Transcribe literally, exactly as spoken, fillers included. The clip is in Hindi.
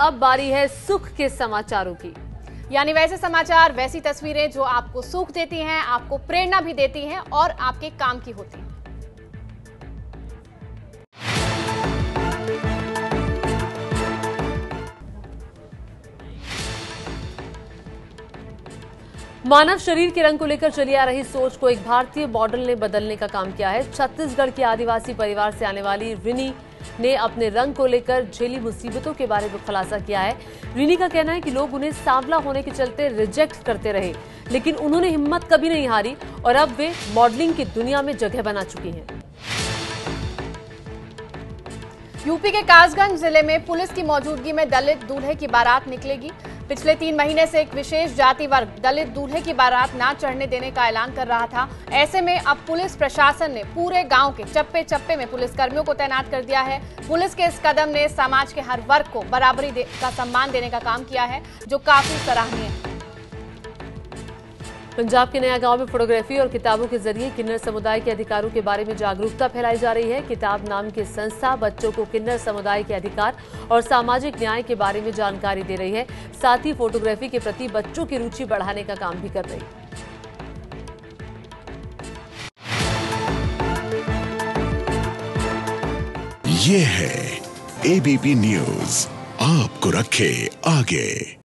अब बारी है सुख के समाचारों की। यानी वैसे समाचार, वैसी तस्वीरें जो आपको सुख देती हैं, आपको प्रेरणा भी देती हैं और आपके काम की होती हैं। मानव शरीर के रंग को लेकर चली आ रही सोच को एक भारतीय मॉडल ने बदलने का काम किया है। छत्तीसगढ़ के आदिवासी परिवार से आने वाली रिनी ने अपने रंग को लेकर झेली मुसीबतों के बारे में खुलासा किया है। रिनी का कहना है कि लोग उन्हें सांवला होने के चलते रिजेक्ट करते रहे, लेकिन उन्होंने हिम्मत कभी नहीं हारी और अब वे मॉडलिंग की दुनिया में जगह बना चुकी हैं। यूपी के कासगंज जिले में पुलिस की मौजूदगी में दलित दूल्हे की बारात निकलेगी। पिछले तीन महीने से एक विशेष जाति वर्ग दलित दूल्हे की बारात ना चढ़ने देने का ऐलान कर रहा था। ऐसे में अब पुलिस प्रशासन ने पूरे गांव के चप्पे चप्पे में पुलिसकर्मियों को तैनात कर दिया है। पुलिस के इस कदम ने समाज के हर वर्ग को बराबरी का सम्मान देने का काम किया है, जो काफी सराहनीय है। पंजाब के नया गांव में फोटोग्राफी और किताबों के जरिए किन्नर समुदाय के अधिकारों के बारे में जागरूकता फैलाई जा रही है। किताब नाम की संस्था बच्चों को किन्नर समुदाय के अधिकार और सामाजिक न्याय के बारे में जानकारी दे रही है। साथ ही फोटोग्राफी के प्रति बच्चों की रुचि बढ़ाने का काम भी कर रही है। ये है एबीपी न्यूज, आपको रखे आगे।